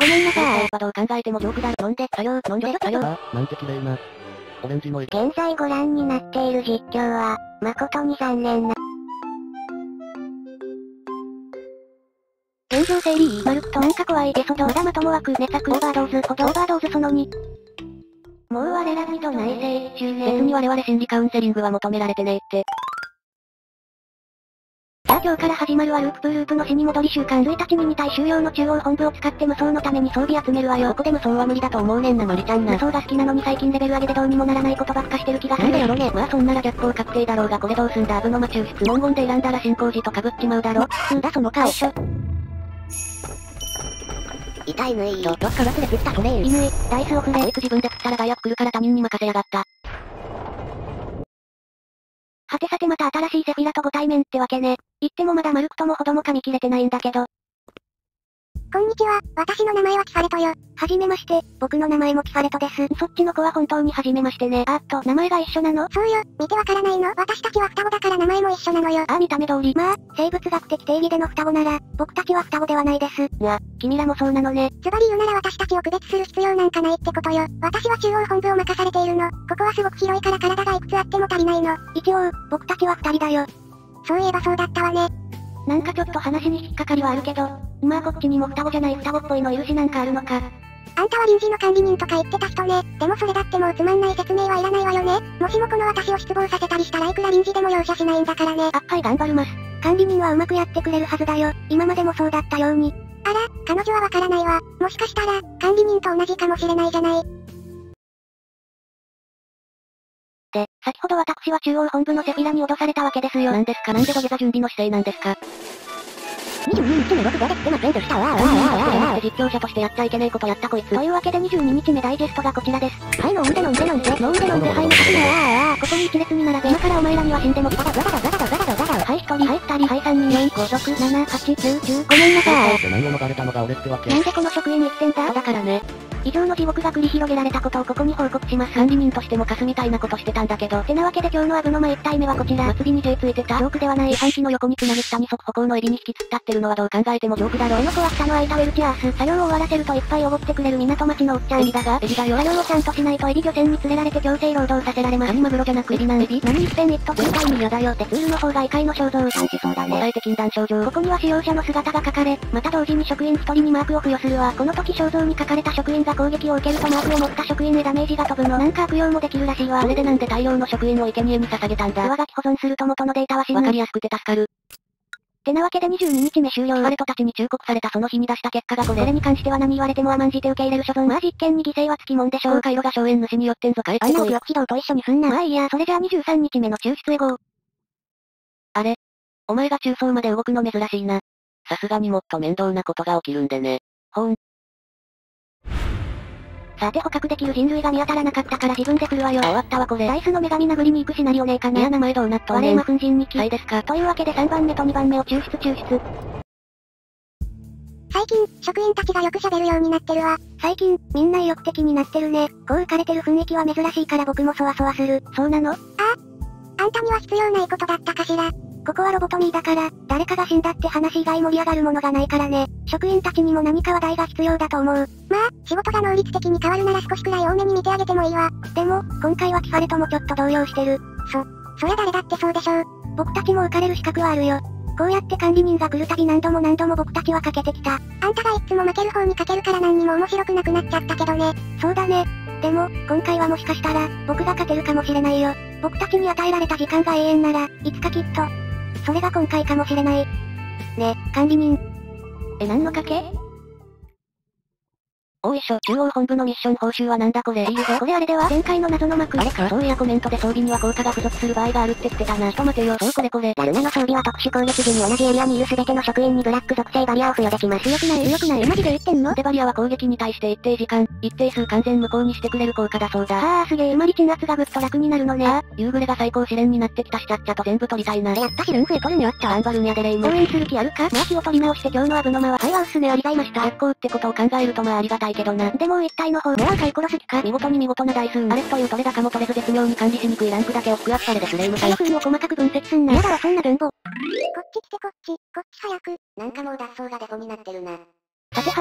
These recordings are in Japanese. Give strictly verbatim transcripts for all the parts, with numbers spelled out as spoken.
ごめんなさい。 はどう考えてもジョークだろ。飲んで、作業、飲んで、作業。 あ、なんて綺麗な。オレンジの池。 現在ご覧になっている実況は、誠に残念な。現状整理、マルクとなんか怖いエピソード、まだまとも枠、ネタクオーバードーズ、ほどオーバードーズそのに。もう我らに度内省中ね。 別に我々心理カウンセリングは求められてねえって。 さあ今日から始まるはループプーループの死に戻り週間。いちにちにに体収容の中央本部を使って無双のために装備集めるわよ。 ここで無双は無理だと思うねんなのりちゃんな。 無双が好きなのに最近レベル上げでどうにもならないことばっかしてる気がする。 なんでやろね。まあそんなら逆行確定だろうがこれどうすんだアブノマ抽出。文言で選んだら進行時と被っちまうだろ。 んだその顔。 痛いぬい。ど、どっから連れてったそれー。 犬い、ダイスを振れ。 こいつ自分で食ったら害悪来るから他人に任せやがった。 はてさてまた新しいセフィラとご対面ってわけね。言ってもまだマルクともほども噛み切れてないんだけど。こんにちは、私の名前はキファレトよ。はじめまして、僕の名前もキファレトです。そっちの子は本当にはじめましてね。あーっと、名前が一緒なの？そうよ、見てわからないの？私たちは双子だから名前も一緒なのよ。ああ見た目通り。まあ、生物学的定義での双子なら、僕たちは双子ではないです。にゃ、君らもそうなのね。ズバリ言うなら私たちを区別する必要なんかないってことよ。私は中央本部を任されているの。ここはすごく広いから体がいくつあっても足りないの。一応、僕たちは二人だよ。そういえばそうだったわね。なんかちょっと話に引っかかりはあるけど、まあこっちにも双子じゃない双子っぽいのいるしなんかあるのか。あんたは臨時の管理人とか言ってた人ね。でもそれだってもうつまんない説明はいらないわよね。もしもこの私を失望させたりしたらいくら臨時でも容赦しないんだからね。あっはい頑張ります。管理人はうまくやってくれるはずだよ。今までもそうだったように。あら、彼女はわからないわ。もしかしたら、管理人と同じかもしれないじゃない。で、先ほど私は中央本部のセフィラに脅されたわけですよ。 なんですかなんで土下座準備の姿勢なんですかにじゅうににちめ録画できてませんでしたわーわーわーわー。 実況者としてやっちゃいけねえことやったこいつ。 というわけでにじゅうににちめダイジェストがこちらです。はい飲んで飲んで飲んで飲んで飲んではい任せねわーわー。ここに一列に並べ。今からお前らには死んでもザガザガザガザガザガザガはい一人はい二人はい三人よんごろくななはちきゅうじゅうごめんなさい。 で何を逃れたのが俺ってわけ。 なんでこの職員生きてんだ？ そうだからね。 以上の地獄が繰り広げられたことをここに報告します。 管理人としてもカスみたいなことしてたんだけど。 てなわけで今日のアブの前いち体目はこちら。 末尾に J ついてた。 ジョークではない。 自販機の横につなげた二足歩行のエビに引き突っ立ってるのはどう考えてもジョークだろ。 この子は蓋の開いたウェルチャース。作業を終わらせるといっぱいおごってくれる港町のおっちゃん。 エビだが、エビだよ。 作業をちゃんとしないとエビ漁船に連れられて強制労働させられます。 カニマグロじゃなくエビなんエビ。 何一遍一と絶対に嫌だよってツールの方が異界の肖像。 感じそうだね。抑えて禁断症状。 ここには使用者の姿が書かれ、また同時に職員一人にマークを付与するわ。この時肖像に書かれた職員が攻撃を受けるとマークを持った職員へダメージが飛ぶの。なんか悪用もできるらしいわ。 それでなんで大量の職員を生贄に捧げたんだ。 上書き保存すると元のデータは死ぬ。 わかりやすくて助かる。 てなわけでにじゅうににちめ終了。 キファレトたちに忠告されたその日に出した結果がこれ。 それに関しては何言われても甘んじて受け入れる所存。まあ実験に犠牲はつきもんでしょう。 回路が荘園主によってんぞ帰ってこい。 あんな憶力非道と一緒にすんな。まあいいや、それじゃあにじゅうさんにちめの抽出へゴー。 あれお前が中層まで動くの珍しいな。さすがにもっと面倒なことが起きるんでね。ほーん。 さて捕獲できる人類が見当たらなかったから自分で来るわよ。 あ、終わったわこれ。 ダイスの女神殴りに行くシナリオねえかな。 いや名前どうなっとんねん。 我今粉塵にき。 はいですか。 というわけでさんばんめとにばんめを抽出抽出。最近、職員たちがよく喋るようになってるわ。最近、みんな意欲的になってるね。こう浮かれてる雰囲気は珍しいから僕もそわそわする。そうなの？ああ。あんたには必要ないことだったかしら。ここはロボトミーだから、誰かが死んだって話以外盛り上がるものがないからね。職員たちにも何か話題が必要だと思う。まあ、仕事が能率的に変わるなら少しくらい多めに見てあげてもいいわ。でも、今回はキファレともちょっと動揺してる。そ、そりゃ誰だってそうでしょう。僕たちも浮かれる資格はあるよ。こうやって管理人が来るたび何度も何度も僕たちはかけてきた。あんたがいつも負ける方にかけるから何にも面白くなくなっちゃったけどね。そうだね。でも、今回はもしかしたら、僕が勝てるかもしれないよ。僕たちに与えられた時間が永遠なら、いつかきっと。それが今回かもしれない。ね、管理人。え、何の賭け？ おいしょ、中央本部のミッション報酬はなんだこれ。いいぞ。 これあれでは前回の謎の幕。 あれか。そういやコメントで装備には効果が付属する場合があるって言ってたな。ちょっと待てよ。そうこれこれ。 ダルメの装備は特殊攻撃時に同じエリアにいる全ての職員にブラック属性バリアを付与できます。強くない強くないマジで言ってんの？ でバリアは攻撃に対して一定時間、一定数完全無効にしてくれる効果だそうだ。 はあすげえ。つまり鎮圧がぐっと楽になるのね。 ああ、夕暮れが最高試練になってきたしちゃっちゃと全部取りたいな。 やったしルンフェ取るにあった。 頑張るんやでレイム。 応援する気あるか？まあ気を取り直して今日のアブの間は会話うすねありざいました。 結構ってことを考えるとまあありがたいけどな。 でも一体の方、もう赤い殺す気か？ 見事に見事な台数。あれという取れ高も取れず絶妙に管理しにくいランクだけをスクワッサレですレイムさん。 風を細かく分析すんな。やだわそんな分母。こっち来てこっち、こっち早く。 なんかもう脱走がデフォになってるな。 さて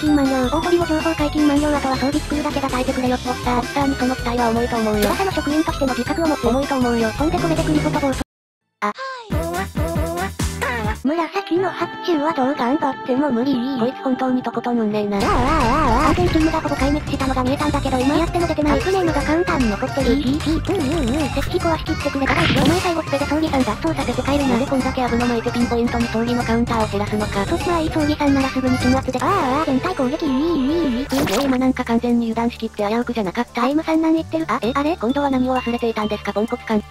金満了。大鳥も情報解禁満了。あとは装備作るだけが耐えてくれよ、ボスター。 ボスターにその期待は重いと思うよ。 翼の職員としての自覚を持つ。 重いと思うよ。 ほんでこれでクリフォと暴走。あ。紫の発注はどう頑張っても無理。 こいつ本当にとことん運ねえな。 ああああああ。アーケンチームがほぼ壊滅したのが見えたんだけど今やっても出てない。アップネームがカウンターに残ってる。ヒーヒープーーー。石碑壊しきってくれたらいいよ。お前最後スペで装備さん脱走させて帰るな。 なんでこんだけアブの巻いてピンポイントに装備のカウンターを減らすのか。 そっちはいい装備さんならすぐに鎮圧で。ああああ。全体攻撃いいいいいい。 え今なんか完全に油断しきって危うくじゃなかった。 タイムさんなん言ってる。 あ、え、あれ今度は何を忘れていたんですかポンコツ感。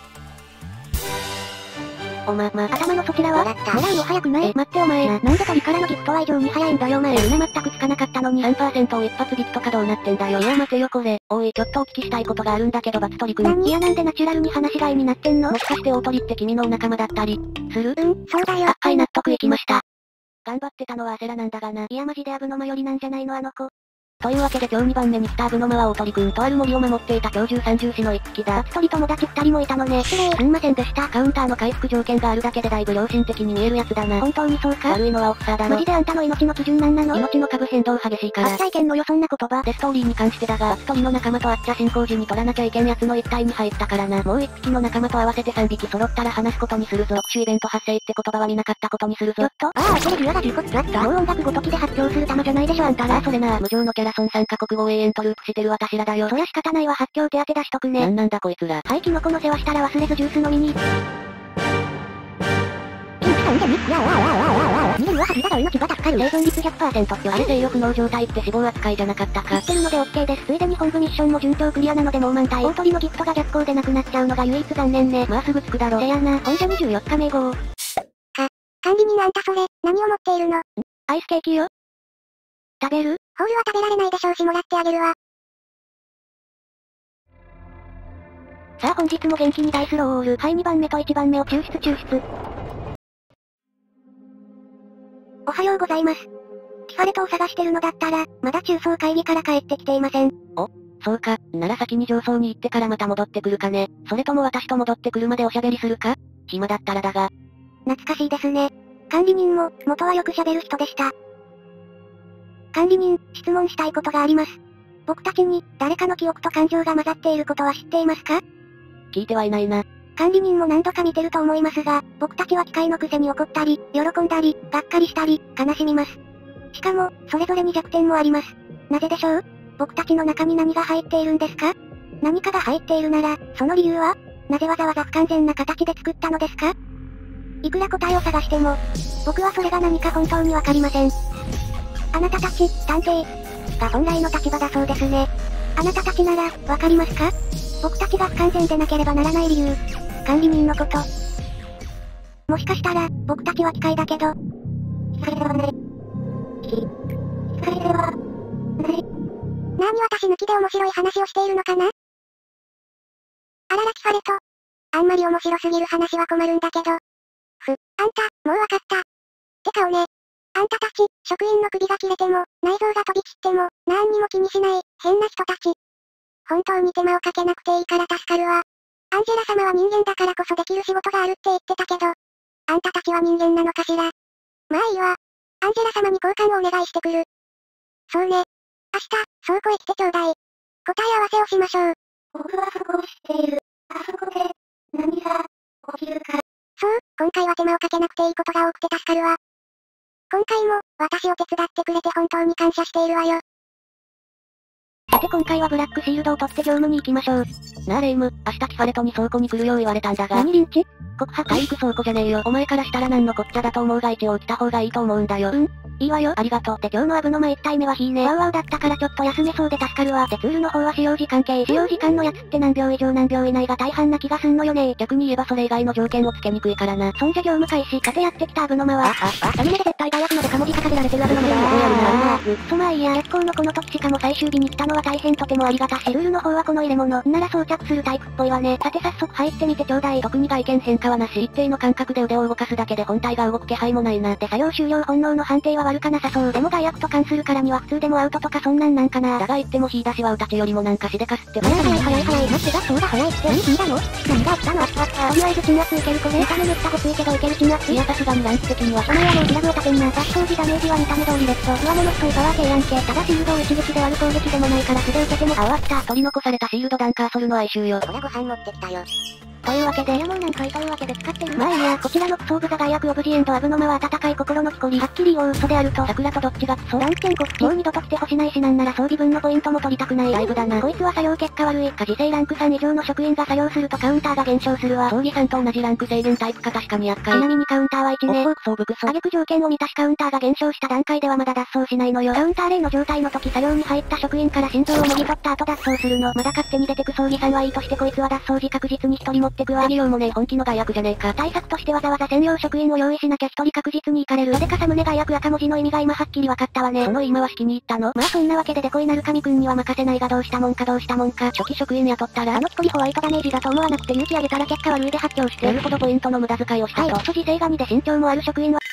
おま、ま、 頭のそちらは狙うの早くない？ え、待ってお前。 な、なんで鳥からのギフトは以上に早いんだよお前。みんな全くつかなかったのに。 さんパーセント を一発ビットかどうなってんだよ。いや待てよこれ。おい、ちょっとお聞きしたいことがあるんだけどバツ鳥くん。 何？いやなんでナチュラルに話し飼いになってんの？ もしかして大鳥って君のお仲間だったりする？ うん、そうだよ。 あ、はい納得いきました。頑張ってたのはアセラなんだがな。 いやマジでアブノマよりなんじゃないのあの子。 というわけで今日にばんめに来たアブノマは大鳥くんとある森を守っていた鳥獣三獣士の一匹だ。 バツ鳥友達ふたりもいたのね。失礼。 すんませんでした。カウンターの回復条件があるだけでだいぶ良心的に見えるやつだな。 本当にそうか？ 悪いのはオフサーだろ。 マジであんたの命の基準なんなの？ 命の株変動激しいから。 あっちゃいけんのよそんな言葉。 でストーリーに関してだが、バツ鳥の仲間とあっちゃ進行時に取らなきゃいけんやつの一体に入ったからな。もう一匹の仲間と合わせてさんびき揃ったら話すことにするぞ。特殊イベント発生って言葉は見なかったことにするぞ。 ちょっと、ああ、それデュアがじゅうこ使った。もう音楽ごときで発狂する玉じゃないでしょあんたら。 ああそれな、無情のキャラソンさんカ国語永遠とループしてる私らだよ。 そりゃ仕方ないわ発狂手当出しとくね。 なんなんだこいつら。 はいキノコの世話したら忘れずジュース飲みに。見るわ恥だが命が助かる。生存率 ひゃくパーセント ってあれ制御不能状態って死亡扱いじゃなかったか。 知ってるので OK です。ついでに本部ミッションも順調クリアなのでもう満タイ。大鳥のギフトが逆行でなくなっちゃうのが唯一残念ね。 まあすぐ着くだろ。 せやな。 本社にじゅうよっかめ号。か、 管理人あんたそれ、何を持っているの？ アイスケーキよ。食べる？ ホールは食べられないでしょうしもらってあげるわ。 さあ本日も元気にダイスロール。はいにばんめといちばんめを抽出抽出。おはようございます。ティファレトを探してるのだったら、まだ中層会議から帰ってきていません。 お、そうか、なら先に上層に行ってからまた戻ってくるかね。それとも私と戻ってくるまでおしゃべりするか？暇だったらだが。 懐かしいですね。管理人も、元はよく喋る人でした。管理人、質問したいことがあります。僕たちに、誰かの記憶と感情が混ざっていることは知っていますか？ 聞いてはいないな。 管理人も何度か見てると思いますが、僕たちは機械のくせに怒ったり、喜んだり、がっかりしたり、悲しみます。しかも、それぞれに弱点もあります。なぜでしょう？僕たちの中に何が入っているんですか？何かが入っているなら、その理由は？なぜわざわざ不完全な形で作ったのですか？いくら答えを探しても、僕はそれが何か本当にわかりません。あなたたち、探偵、が本来の立場だそうですね。あなたたちなら、わかりますか？僕たちが不完全でなければならない理由。管理人のこと。もしかしたら、僕たちは機械だけど、機械ではない。機械ではない。なに私抜きで面白い話をしているのかな？あららキファレト。あんまり面白すぎる話は困るんだけど。ふ、あんた、もうわかった。てかおね。あんたたち、職員の首が切れても、内臓が飛び散っても、なんにも気にしない、変な人たち。本当に手間をかけなくていいから助かるわ。アンジェラ様は人間だからこそできる仕事があるって言ってたけど、あんたたちは人間なのかしら。まあいいわ。アンジェラ様に交換をお願いしてくる。そうね。明日、倉庫へ来てちょうだい。答え合わせをしましょう。僕はそこを知っている。あそこで、何が、起きるか。そう、今回は手間をかけなくていいことが多くて助かるわ。今回も、私を手伝ってくれて本当に感謝しているわよ。さて今回はブラックシールドを取って業務に行きましょう。 なあレイム、明日ティファレトに倉庫に来るよう言われたんだが。 何リンチ？ 告白体育倉庫じゃねえよ。お前からしたら何のこっちゃだと思うが一応来た方がいいと思うんだよ。 うん。いいわよ。 ありがとう。 で今日のアブノマいち体目はヒーネ。ワウワウだったからちょっと休めそうで助かるわ。でツールの方は使用時間系。使用時間のやつって何秒以上何秒以内が大半な気がすんのよね。 逆に言えばそれ以外の条件をつけにくいからな。 そんじゃ業務開始。さてやってきたアブノマは、 あ、あ、 アニメで絶対大悪のでか文字がかけられてるアブノマだー。くそまあいいや。結構のこの時しかも最終日に来たのは大変とてもありがたし。ルールの方はこの入れ物。なら装着するタイプっぽいわね。さて早速入ってみてちょうだい。 特に外見変化はなし。一定の感覚で腕を動かすだけで本体が動く気配もないな。 で作業終了本能の判定は悪かなさそう。でも害悪と関するからには普通でもアウトとかそんなんなんかな。 だが言っても火出しはウタチよりもなんかしでかすってば。 早い早い早い早い。待ってだそうだ早いって。何火だの？何があったの？あったあった。とりあえず鎮圧受けるこれ。見た目塗ったごついけどいける鎮圧。 いやさすがにランク的には。 お前はもうフラグを立てんな。脱走時ダメージは見た目通りレッド。上物太いパワー系やんけ。ただシールドを一撃で割る攻撃でもないから素で受けても。 あ終わった。取り残されたシールドダンカーソルの哀愁よ。 これご飯持ってきたよ。というわけで、いやもうなんかというわけで使ってる。まあいいや、こちらのクソブザ害悪オブジエンドアブノマは温かい心の木こり。はっきり言おう嘘であると。 桜とどっちがクソ？ ランク点告知。もう二度と来てほしないしなんなら装備分のポイントも取りたくない。 だいぶだな。 こいつは作業結果悪い。か時制ランクさん以上の職員が作業するとカウンターが減少するわ。 装備さんと同じランク制限タイプか確かに厄介。 ちなみにカウンターはいちね。 おっクソブクソ。 挙句条件を満たしカウンターが減少した段階ではまだ脱走しないのよ。カウンター例の状態の時作業に入った職員から心臓をもぎ取った後脱走するの。まだ勝手に出てく装備さんはいいとしてこいつは脱走時確実に一人持ってくわ。 防ぎようもねえ本気の害悪じゃねえか。 対策としてわざわざ専用職員を用意しなきゃ一人確実に行かれる。なぜかサムネ害悪赤文字の意味が今はっきりわかったわね。 その言い回し気に入ったの？ まあそんなわけでデコイなる神くんには任せないがどうしたもんかどうしたもんか。 初期職員雇ったらあの一人ホワイトダメージだと思わなくて勇気上げたら結果悪いで発狂して。 なるほどポイントの無駄遣いをしたと。 はい、時勢がにで身長もある職員は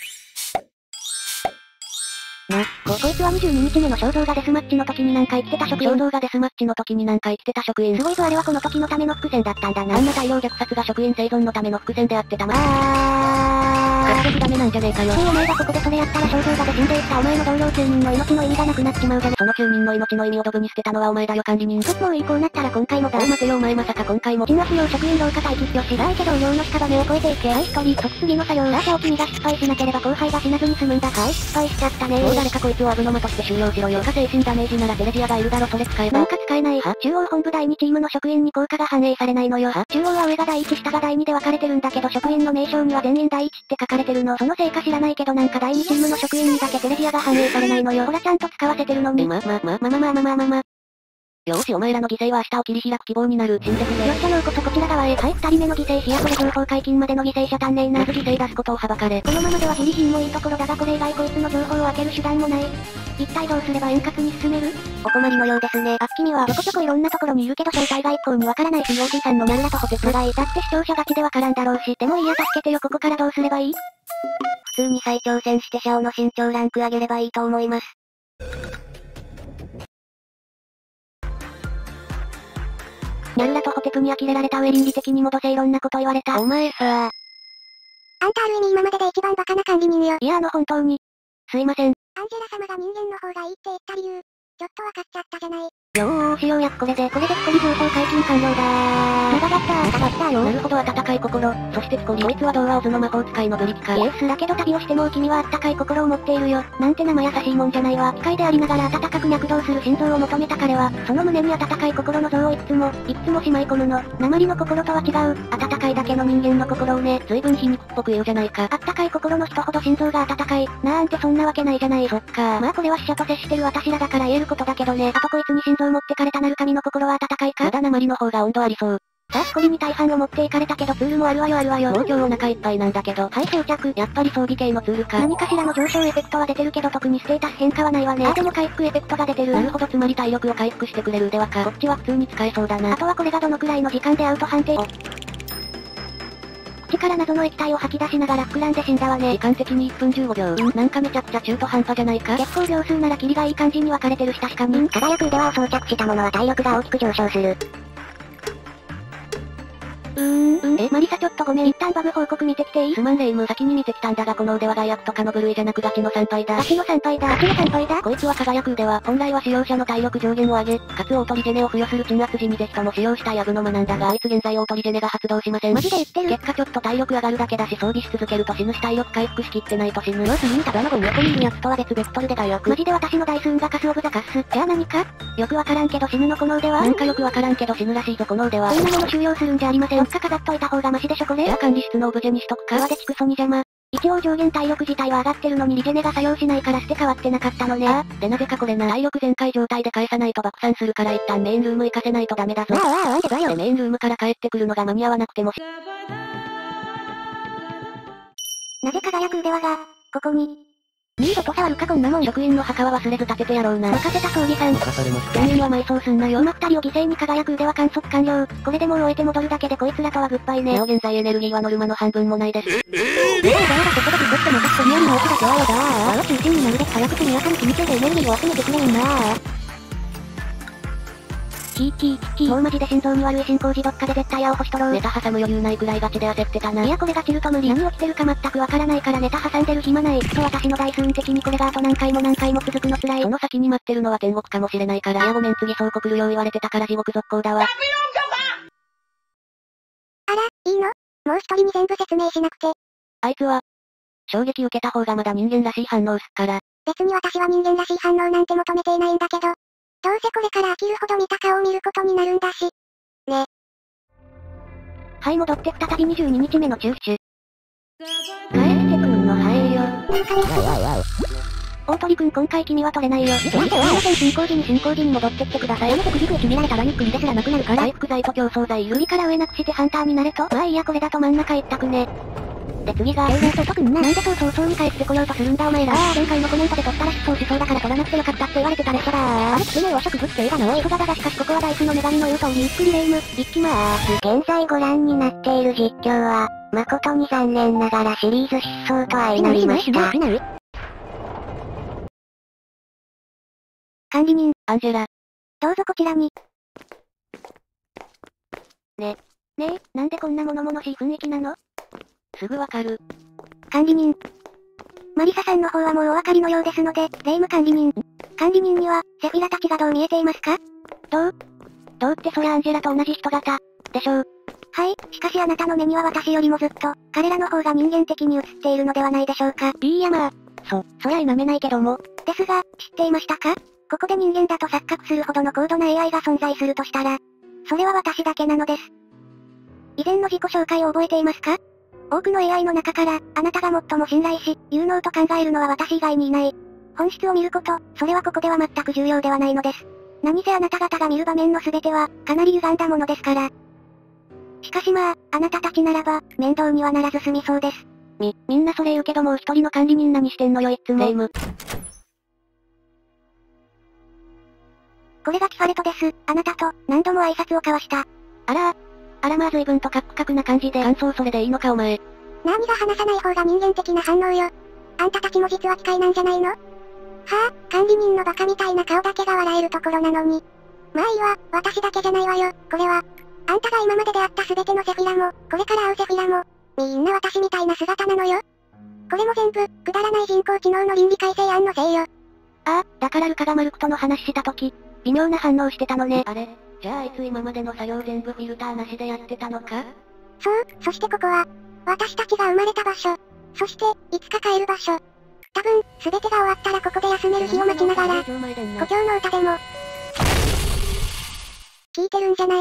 な、こ、こいつはにじゅうににちめの肖像画デスマッチの時になんか言ってた職員。 肖像画デスマッチの時になんか言ってた職員。 すごいぞあれはこの時のための伏線だったんだな。 あんな大量虐殺が職員生存のための伏線であってたまあー。 結局ダメなんじゃねえかよ。 そうお前がここでそれやったら肖像画で死んでいったお前の同僚きゅうにんの命の意味がなくなっちまうじゃね。 そのきゅうにんの命の意味をドブに捨てたのはお前だよ管理人。 ともういいこうなったら今回もだ。 お待てよお前まさか今回も。 鎮圧用職員廊下待機よし。相手同僚の屍を越えていけ。はい一人、即次の作業。さあじゃあ君が失敗しなければ後輩が死なずに済むんだ。はい失敗しちゃったねー。 もう誰かこいつをアブノマとして収容しろよ。か精神ダメージならテレビアがいるだろそれ使えば。 なんか使えない。は中央本部だいにチームの職員に効果が反映されないのよ。は中央は上がだいいち下がだいにで分かれてるんだけど職員の名称には全員だいいちって書かれてるの。そのせいか知らないけどなんかだいにチームの職員にだけテレビアが反映されないのよ。ほらちゃんと使わせてるのに。 えま、ま、ま、ま、ま、ま、ま、ま、ま、ま。 よーしお前らの犠牲は明日を切り開く希望になる。死んでくれ。 よっしゃようこそこちら側へ。はい、二人目の犠牲者やこれ情報解禁までの犠牲者足んねえな。 まず犠牲出すことをはばかれ。 このままでは自利品もいいところだがこれ以外こいつの情報を開ける手段もない。一体どうすれば円滑に進める？ お困りのようですね。 あ、君は、ちょこちょこいろんなところにいるけど正体が一向にわからない ピーオーシー さんのニャルラとホテプライ。だって視聴者ガチでわからんだろうし。でもいいや助けてよここからどうすればいい？ 普通に再挑戦してシャオの身長ランク上げればいいと思います。 ニャルラとホテプに呆れられた上倫理的にもどせいろんなこと言われた。 お前さあんたある意味今までで一番バカな管理人よ。いやあの本当に。すいません。アンジェラ様が人間の方がいいって言った理由、ちょっとわかっちゃったじゃない。よーしようやくこれで、これで木こり情報解禁完了だー。長かったー、長かったーよ。 なるほど温かい心。そして木こり。こいつは童話オズの魔法使いのブリキか。 イエスだけど旅をしても君は温かい心を持っているよ。なんて生優しいもんじゃないわ。機械でありながら温かく脈動する心臓を求めた彼は、その胸に温かい心の像をいくつも、いくつもしまい込むの。鉛の心とは違う、温かいだけの人間の心をね。 随分皮肉っぽく言うじゃないか。 あったかい心の人ほど心臓が温かい。なんてそんなわけないじゃない。 そっかー。 まあこれは死者と接してる私らだから言えることだけどね。あとこいつに心臓持ってかれたなる神の心は温かいか？ まだ鉛の方が温度ありそう。 さあ木こりに大半を持っていかれたけどツールもあるわよあるわよ。 もう今日お腹いっぱいなんだけど。 はい装着。 やっぱり装備系のツールか。 何かしらの上昇エフェクトは出てるけど特にステータス変化はないわね。あでも回復エフェクトが出てる。 なるほどつまり体力を回復してくれる腕輪か。こっちは普通に使えそうだな。 あとはこれがどのくらいの時間でアウト判定。口から謎の液体を吐き出しながら膨らんで死んだわね。 時間的にいっぷんじゅうごびょう。うん、なんかめちゃくちゃ中途半端じゃないか。 結構秒数ならキリがいい感じに分かれてるし確かに。輝く腕輪を装着したものは体力が大きく上昇する。うーん、うん、え、マリサちょっとごめん。一旦バグ報告見てきていい？ すまんレイム先に見てきたんだがこの腕輪外役とかの部類じゃなくガチの参拝だ。 ガチの参拝だ。ガチの参拝だ。 こいつは輝く腕輪。本来は使用者の体力上限を上げ、かつオートリジェネを付与する鎮圧時にぜひとも使用したいアブノマなんだがあいつ現在オートリジェネが発動しません。 マジで言ってる？ 結果ちょっと体力上がるだけだし装備し続けると死ぬし体力回復しきってないと死ぬ。 要するにただのゴミ。 横にいるやつとは別ベクトルでだよ。 マジで私のダイス運がカスオブザカス。じゃあ何か？よくわからんけど死ぬのこの腕輪？ なんかよくわからんけど死ぬらしいぞこの腕輪。 こんなもの収容するんじゃありません。どっか飾っといた方がマシでしょこれ？ じゃあ管理室のオブジェにしとくか。 泡でチクソに邪魔。一応上限体力自体は上がってるのにリジェネが作用しないから捨て変わってなかったのね。 ああ、でなぜかこれな。体力全開状態で返さないと爆散するから一旦メインルーム行かせないとダメだぞ。 ああ、ああ、なんでだよ。 でメインルームから帰ってくるのが間に合わなくてもし。 なぜ輝く腕輪が、ここに。ミードと触るかこんなもん。 職員の墓は忘れず立ててやろうな。 任せた装備さん。 任されました。 店員は埋葬すんなよ。 今二人を犠牲に輝く腕輪観測完了。これでもう終えて戻るだけでこいつらとはグッバイね。 なお現在エネルギーはノルマの半分もないです。 ええー、だからそこでピコってまたクリアに大きな弱いよだー。輪を中心になるべく早く速やかに緊急でエネルギーを集めてくれんなー。キーキーキーキー。もうマジで心臓に悪い進行時どっかで絶対青星取ろう。 ネタ挟む余裕ないくらいガチで焦ってたな。 いやこれがチルと無理。何起きてるか全くわからないからネタ挟んでる暇ない。と私のダイス運的にこれがあと何回も何回も続くの辛い。 その先に待ってるのは天国かもしれないから。いやごめん次そう告るよう言われてたから地獄続行だわ。 あら、いいの？もう一人に全部説明しなくて。 あいつは、衝撃受けた方がまだ人間らしい反応すっから。 別に私は人間らしい反応なんて求めていないんだけど。どうせこれから飽きるほど見た顔を見ることになるんだし。ね。はい戻って再びにじゅうににちめの中止。帰ってくんの早いよ。大鳥くん今回君は取れないよ。待って待って、すいません進行時に進行時に戻ってきてください。やめてくじくを決められたらゆっくりですらなくなるから。 回復剤と競争剤いる。 首から上なくしてハンターになれと。まあいいやこれだと真ん中一択ね。で次が、えーと特にな。なんでそう早々に帰ってこようとするんだお前ら。ああ前回のコメントで取ったら失踪しそうだから取らなくてよかったって言われてた列車だー。あれつね和食部って映画のおい。だがしかしここはダイスの女神の言う通りゆっくりレイム、いきまーす。現在ご覧になっている実況は、誠に残念ながらシリーズ失踪と相なりました。管理人、 アンジェラ。 どうぞこちらに。ね、ねえ、なんでこんな物々しい雰囲気なの？ すぐわかる。 管理人。マリサさんの方はもうお分かりのようですので、レイム管理人。管理人には、セフィラたちがどう見えていますか？どう？どうってそりゃアンジェラと同じ人型、でしょう。はい、しかしあなたの目には私よりもずっと、彼らの方が人間的に映っているのではないでしょうか。いいやまあ、そ、そりゃ否めないけども。ですが、知っていましたか？ここで人間だと錯覚するほどの高度な エーアイ が存在するとしたら、それは私だけなのです。以前の自己紹介を覚えていますか？多くの エーアイ の中から、あなたが最も信頼し、有能と考えるのは私以外にいない。本質を見ること、それはここでは全く重要ではないのです。 何せあなた方が見る場面の全ては、かなり歪んだものですから。しかしまあ、あなたたちならば、面倒にはならず済みそうです。 み、みんなそれ言うけどもう一人の管理人何してんのよいっつも。レイム。 これがキファレトです。あなたと、何度も挨拶を交わした。 あらあ。あらまあ随分とカックカクな感じで感想それでいいのかお前。 何が話さない方が人間的な反応よ。あんたたちも実は機械なんじゃないの？はあ、管理人のバカみたいな顔だけが笑えるところなのに。まあいいわ、私だけじゃないわよ、これは。あんたが今まで出会った全てのセフィラも、これから会うセフィラも、みんな私みたいな姿なのよ。これも全部、くだらない人工知能の倫理改正案のせいよ。 ああ、だからルカがマルクとの話した時、微妙な反応してたのね。あれ、じゃああいつ今までの作業全部フィルターなしでやってたのか？ そう、そしてここは、私たちが生まれた場所。そして、いつか帰る場所。多分、すべてが終わったらここで休める日を待ちながら、故郷の歌でも、聞いてるんじゃない？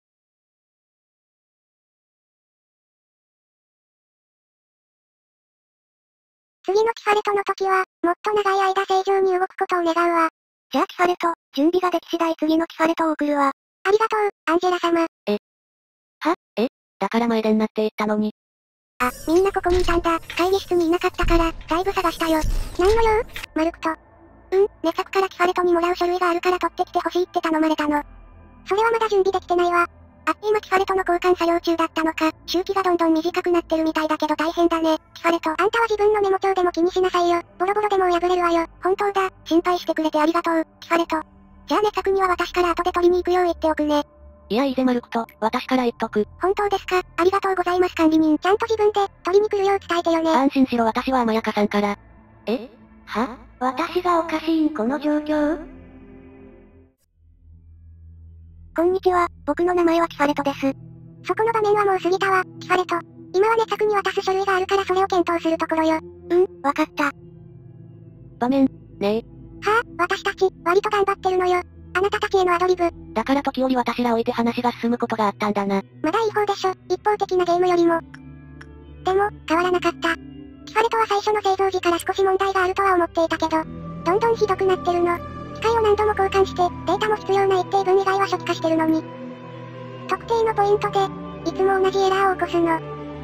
次のキファレトの時は、もっと長い間正常に動くことを願うわ。じゃあキファレト、準備ができ次第次のキファレトを送るわ。ありがとう、アンジェラ様。 え。は？え？だから前でになって言ったのに。 あ、みんなここにいたんだ。会議室にいなかったから、だいぶ探したよ。何の用？マルクと。うん、メサクからキファレトにもらう書類があるから取ってきてほしいって頼まれたの。それはまだ準備できてないわ。あ、今キファレトの交換作業中だったのか。周期がどんどん短くなってるみたいだけど大変だね。キファレト、あんたは自分のメモ帳でも気にしなさいよ。ボロボロでもう破れるわよ。本当だ。心配してくれてありがとう、キファレト。じゃあメサクには私から後で取りに行くよう言っておくね。 いやいいぜマルクと、私から言っとく。 本当ですか？ありがとうございます管理人。ちゃんと自分で、取りに来るよう伝えてよね。 安心しろ私は甘やかさんから。え？は？私がおかしいんこの状況？ こんにちは、僕の名前はキファレトです。そこの場面はもう過ぎたわ、キファレト。今はメサクに渡す書類があるからそれを検討するところよ。うん、わかった。 場面、ねえ。 はあ、私たち、割と頑張ってるのよ。あなたたちへのアドリブ。 だから時折私ら置いて話が進むことがあったんだな。 まだいい方でしょ、一方的なゲームよりも。でも、変わらなかった。キファレトは最初の製造時から少し問題があるとは思っていたけど、どんどんひどくなってるの。機械を何度も交換して、データも必要な一定分以外は初期化してるのに。特定のポイントで、いつも同じエラーを起こすの。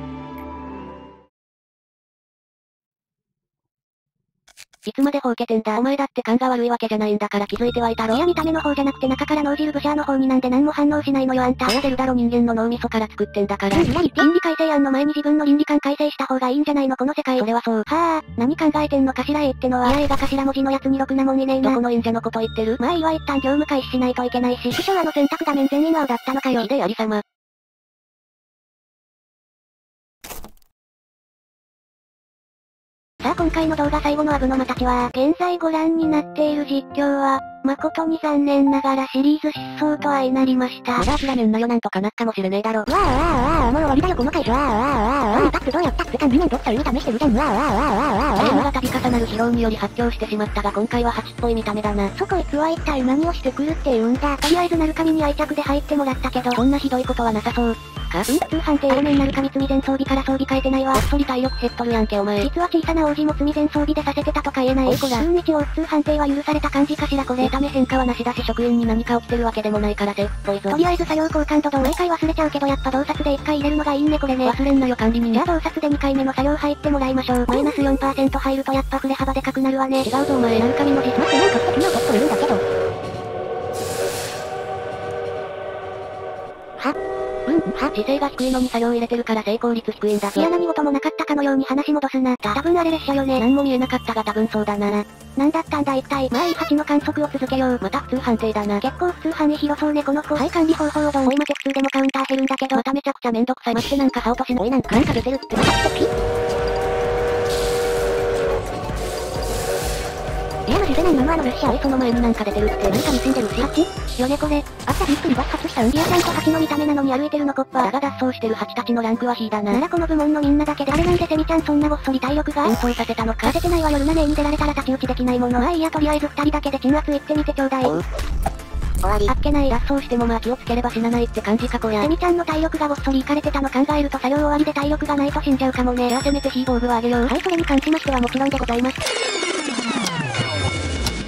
いつまでほうけてんだお前だって勘が悪いわけじゃないんだから気づいてはいたろ。 いや見た目の方じゃなくて中から脳汁ブシャーの方になんで何も反応しないのよあんた。 そりゃ出るだろ人間の脳みそから作ってんだから。 倫理改正案の前に自分の倫理観改正した方がいいんじゃないのこの世界。 それはそう。 はあ、何考えてんのかしら A ってのは。いや映画頭文字のやつにろくなもんいねえな。 どこの演者のこと言ってる？ まあいいわ一旦業務開始しないといけないし。師匠あの選択画面全員青だったのかよ。 ひでえありさま。 さあ今回の動画最後のアブノマたちは、現在ご覧になっている実況は、誠に残念ながらシリーズ失踪と相なりました。 まだ諦めんなよなんとかなっかもしれねえだろ。 わあわあわあもう終わりだよこの回わあわあわあわあパッツどうやったって管理人どっちを試してるじゃんわあわあわあわあタイムが度重なる疲労により発狂してしまったが今回は蜂っぽい見た目だな。 そこいつは一体何をしてくるって言うんだ。とりあえずなる神に愛着で入ってもらったけど、 そんなひどいことはなさそう。か？ うん、通販ってごめんなる神罪前装備から装備変えてないわ。 こっそり体力減っとるやんけお前。 実は小さな王子も罪前装備でさせてたとか言えない。 おいこら。 うん一応普通判定は許された感じかしらこれ。 見た目変化はなしだし職員に何か起きてるわけでもないからセーフっぽいぞ。 とりあえず作業交換度同毎回忘れちゃうけどやっぱ洞察でいっかい入れるのがいいねこれね。 忘れんなよ管理人。 じゃあ洞察でにかいめの作業入ってもらいましょう。マイナス よんパーセント 入るとやっぱ振れ幅でかくなるわね。 違うぞお前。なる神の実。 待ってなんか素敵なこと言うんだけど。はうん、は、姿勢が低いのに作業入れてるから成功率低いんだぞ。 いや何事もなかったかのように話戻すな。た多分あれ列車よね。 何も見えなかったが多分そうだな。 なんだったんだ一体。まあいいはちの観測を続けよう。 また普通判定だな。 結構普通範囲広そうねこの子。はい管理方法をどうも今手普通でもカウンター減るんだけど。 まためちゃくちゃめんどくさい。待ってなんか歯落としの。おいなんかなんか出てるって。またってピいやマジで何なのあの列車。 おいその前になんか出てるって。なんかに死んでるし。 はちよねこれ。あったびっくり爆発したうんりやちゃんとはちの見た目なのに歩いてるのコッパー。 だが脱走してるハチたちのランクはヒーだな。 ならこの部門のみんなだけであれなんでセミちゃんそんなごっそり体力が演奏させたのか。 させてないわよルナ姉に出られたら太刀打ちできないもの。まあいいやとりあえず二人だけで鎮圧行ってみてちょうだい。 おう終わり。 あっけない。 脱走してもまあ気をつければ死なないって感じかこりゃ。 セミちゃんの体力がごっそりいかれてたの考えると作業終わりで体力がないと死んじゃうかもね。 じゃあせめてヒーボーグをあげよう。 はいそれに関しましてはもちろんでございます。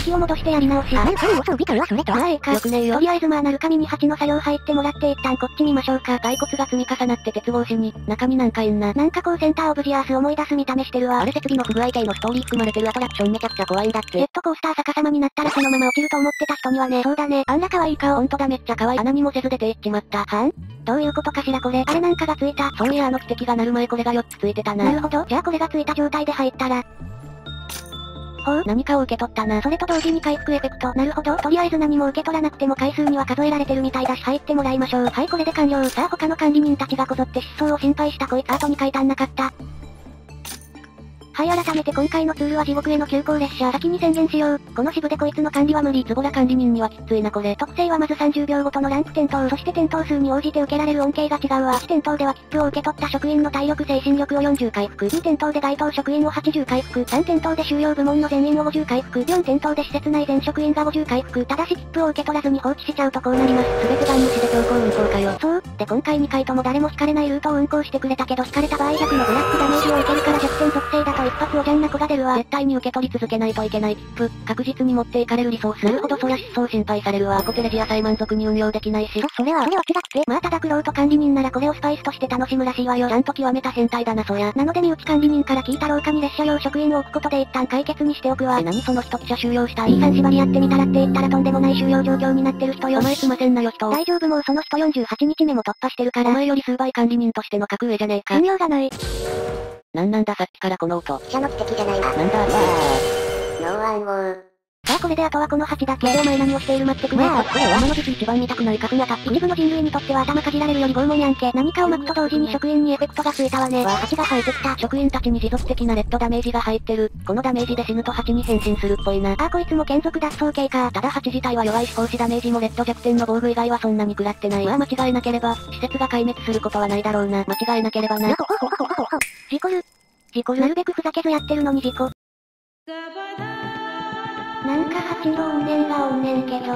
気を戻してやり直し。あ、何も装備かはそれと。まあええか。 よくねえよ。 とりあえずまあなる神にはちの作業入ってもらって一旦こっち見ましょうか。 骸骨が積み重なって鉄格子に、中になんかいんな。 なんかこうセンターオブジアース思い出す見た目してるわ。 あれ設備の不具合系のストーリー含まれてるアトラクションめちゃくちゃ怖いんだって。 ジェットコースター逆さまになったらそのまま落ちると思ってた人にはね。そうだね。あんな可愛い顔。 ほんとだめっちゃ可愛い。穴にもせず出ていっちまった。 はんどういうことかしらこれ。あれなんかがついた。 そういやあの汽笛が鳴る前これがよっつついてたな。 なるほど。じゃあこれがついた状態で入ったら。ほう。 何かを受け取ったな。 それと同時に回復エフェクト。なるほど。とりあえず何も受け取らなくても回数には数えられてるみたいだし入ってもらいましょう。はい、これで完了。さあ他の管理人たちがこぞって失踪を心配したこいつ後に書いたんなかった。はい、改めて今回のツールは地獄への急行列車。先に宣言しよう。この支部でこいつの管理は無理。ズボラ管理人にはきついなこれ。特性はまずさんじゅうびょうごとのランプ点灯。そして点灯数に応じて受けられる恩恵が違うわ。いち点灯では切符を受け取った職員の体力精神力をよんじゅう回復。に点灯で該当職員をはちじゅう回復。さん点灯で収容部門の全員をごじゅう回復。よん点灯で施設内全職員がごじゅう回復。ただし切符を受け取らずに放置しちゃうとこうなります。すべて番無視で強行運行かよ。そう。で今回にかいとも誰も引かれないルートを運行してくれたけど引かれた場合ひゃくのブラックダメージを受けるから弱点属性だと一発おじゃんな子が出るわ。 絶対に受け取り続けないといけない切符、確実に持っていかれるリソース。なるほどそりゃ失踪心配されるわ。コテレジ野菜満足に運用できないし。 それはそれは辛くて。まあただクロート管理人ならこれをスパイスとして楽しむらしいわよ。 ちゃんと極めた変態だなそりゃ。 なので身内管理人から聞いた廊下に列車用職員を置くことで一旦解決にしておくわ。 え何その人記者収容したい。 P さん縛りやってみたらって言ったらとんでもない収容状況になってる人よ。 お前すませんなよ人。 大丈夫もうその人よんじゅうはちにちめも突破してるから。 お前より数倍管理人としての格上じゃねえか。 信用がない。 なんなんださっきからこの音。 記者の奇跡じゃないわ。 なんだあれはノーアンゴー。さあこれであとはこのはちだけ。でお前何をしている待ってくれ。 まあ、これは今の時期一番見たくないカスやタップ。 一部の人類にとっては頭かじられるより拷問やんけ。何かを巻くと同時に職員にエフェクトがついたわね。 わあ、はちが生えてきた。職員たちに持続的なレッドダメージが入ってる。このダメージで死ぬとはちに変身するっぽいな。 あ、こいつも眷属脱走系か。 ただはち自体は弱いし放置ダメージもレッド弱点の防具以外はそんなに食らってない。まあ間違えなければ、施設が壊滅することはないだろうな。間違えなければな。 事故る。事故る。なるべくふざけずやってるのに事故。なんか八の怨念がおんねんけど。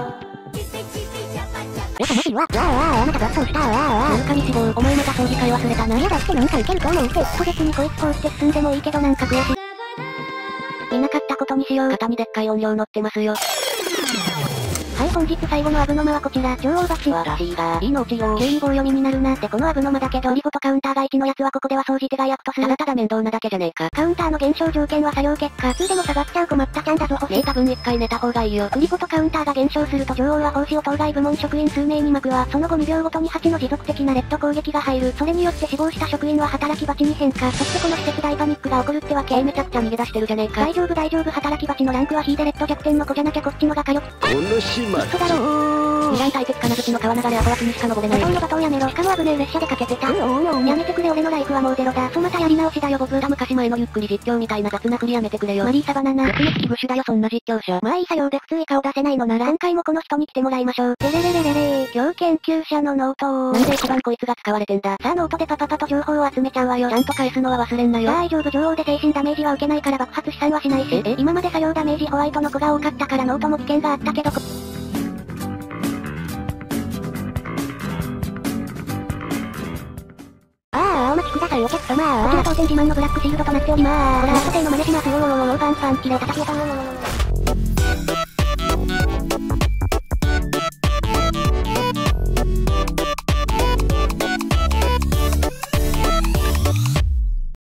え、とマジわ、わあわあ、あなた脱走したわあわあ。なんかに死亡、お前また掃除会忘れたな。 いやだってなんかいけると思うって。途絶にこいつ通って進んでもいいけどなんか悔しい。見なかったことにしよう。 肩にでっかい音量乗ってますよ。 はい、本日最後のアブノマはこちら。女王蜂。 わらしいが、いいのちよ。 急に棒読みになるな。で、このアブノマだけど、売りごとカウンターがいちのやつはここでは総じて害悪とする。 ただただ面倒なだけじゃねえか。 カウンターの減少条件は作業結果。にでも下がっちゃう困ったちゃんだぞ、星。 ねえ多分一回寝た方がいいよ。 売りごとカウンターが減少すると女王は奉仕を当該部門職員数名に巻くわ。その後にびょうごとにはちの持続的なレッド攻撃が入る。それによって死亡した職員は働き蜂に変化。そしてこの施設大パニックが起こるってわけ。 えめちゃくちゃ逃げ出してるじゃねえか。 大丈夫大丈夫働き蜂のランクは引いてレッド弱点の子じゃなきゃこっちのが火力。 この始末。 嘘だろー。 未来大敵金槌の川流れアホ脇にしか登れない。 バトンのバトンやめろ。しかも危ねえ列車でかけてた。やめてくれ俺のライフはもうゼロだ。そうまたやり直しだよボブ。 二昔前のゆっくり実況みたいな雑な振りやめてくれよ。 マリーサバナナ。 絶滅危惧種だよそんな実況者。 まあいい作業で普通以下を出せないのなら今回もこの人に来てもらいましょう。レレレレレレー。要研究者のノート。 なんで一番こいつが使われてんだ。 さあノートでパパパと情報を集めちゃうわよ。 ちゃんと返すのは忘れんなよ。 大丈夫女王で精神ダメージは受けないから爆発試算はしないし。え、え、今まで作業ダメージホワイトの子が多かったからノートも危険があったけどお待ちくださいお客様。こちら当店自慢のブラックシールドとなっておりまーす。ほら、ラストテの真似しますよー。パンパン、キレを叩きよたー。